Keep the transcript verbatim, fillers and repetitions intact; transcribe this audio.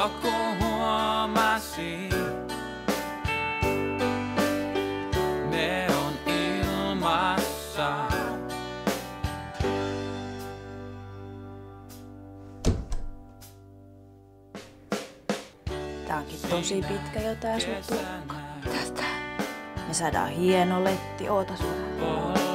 Joku huomasi, ne on ilmassa. Tää onkin tosi pitkä jo tää sun tukka. Tästä me saadaan hieno letti, ootas vähän.